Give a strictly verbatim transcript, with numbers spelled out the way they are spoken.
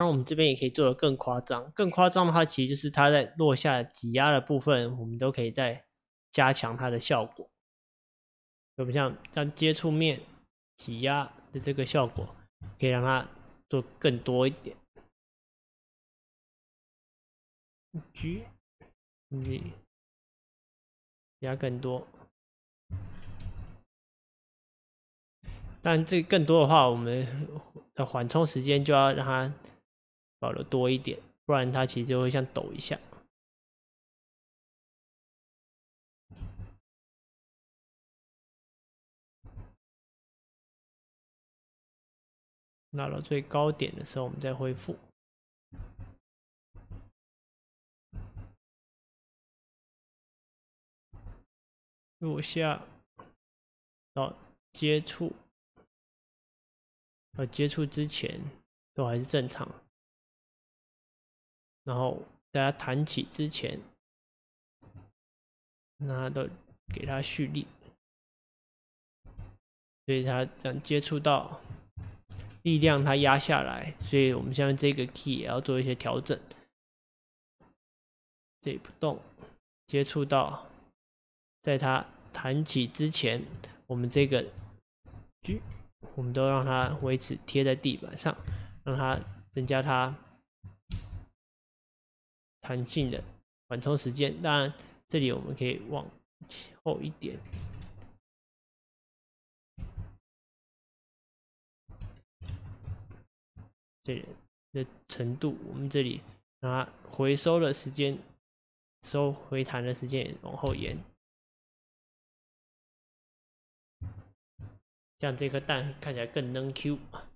然我们这边也可以做得更夸张，更夸张的话，其实就是它在落下挤压的部分，我们都可以再加强它的效果。就不像像接触面挤压的这个效果，可以让它做更多一点。G， 你压更多。但这更多的话，我们的缓冲时间就要让它保留多一点，不然它其实就会像抖一下。到了最高点的时候，我们再恢复。落下到接触，到接触之前都还是正常，然后在它弹起之前，那都给它蓄力，所以它这样接触到力量，它压下来，所以我们现在这个 key 也要做一些调整。这里不动，接触到，在它弹起之前，我们这个 G， 我们都让它维持贴在地板上，让它增加它弹性的缓冲时间。当然，这里我们可以往后一点。这里的程度，我们这里让它回收的时间，收回弹的时间也往后延，这样这颗蛋看起来更能 Q。